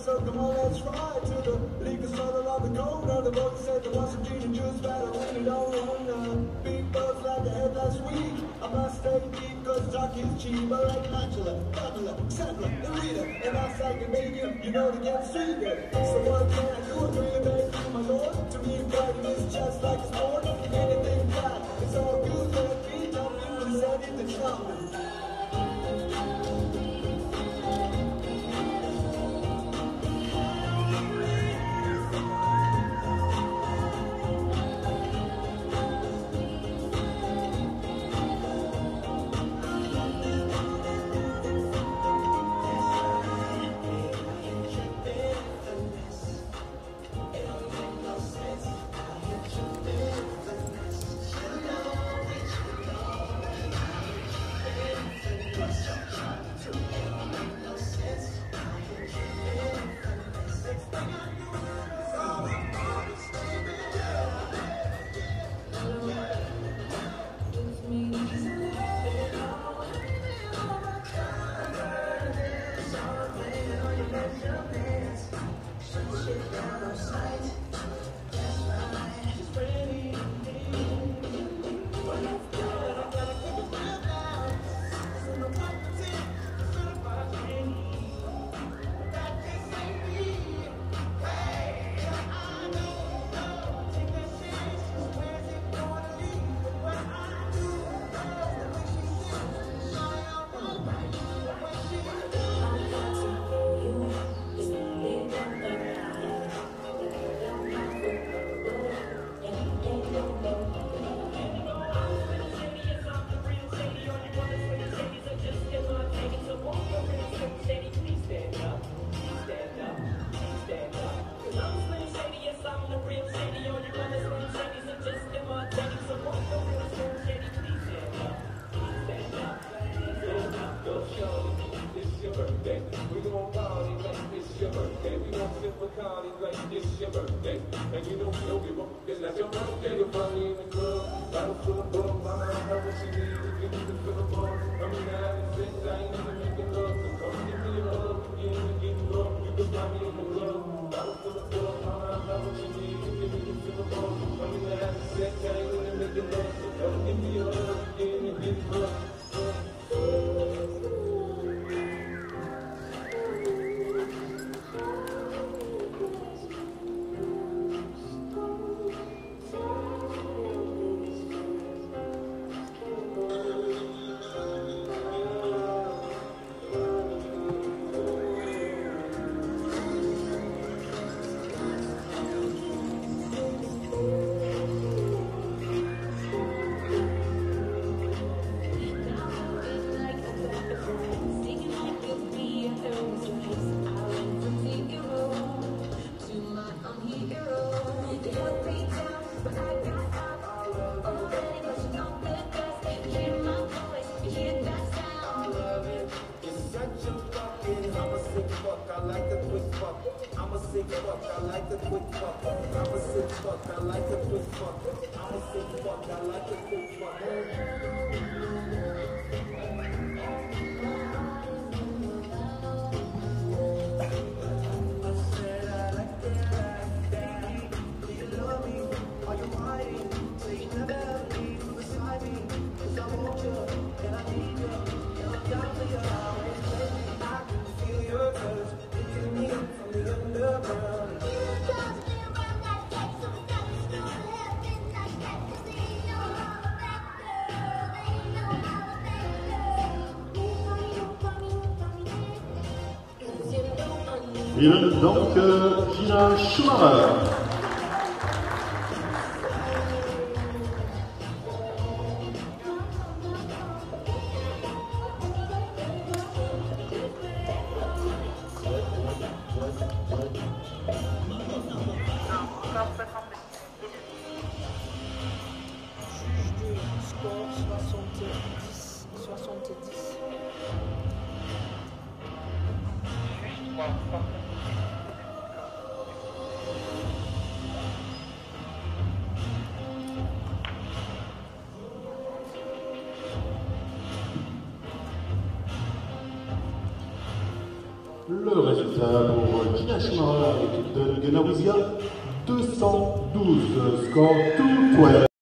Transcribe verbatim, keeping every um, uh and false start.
so come on, let's ride to the liquor store around the corner. The boy said there was some gin and juice, but I really don't want none. Big buzz like I had last week. I must stay deep, cause talk is cheap. I like Angela, Pamela, Sandra, and Rita. And I like a medium, you know to get sweeter. So what can I do? Bring it back to my lord. To me, fighting is just like a sport. Anything flat, it's all good. Let me jump in and set it to trumpet. Il donc euh, Gina Schumacher. Le résultat pour Gina Schumacher, l'équipe de Gunnar Wizia, deux cent douze, score deux douze.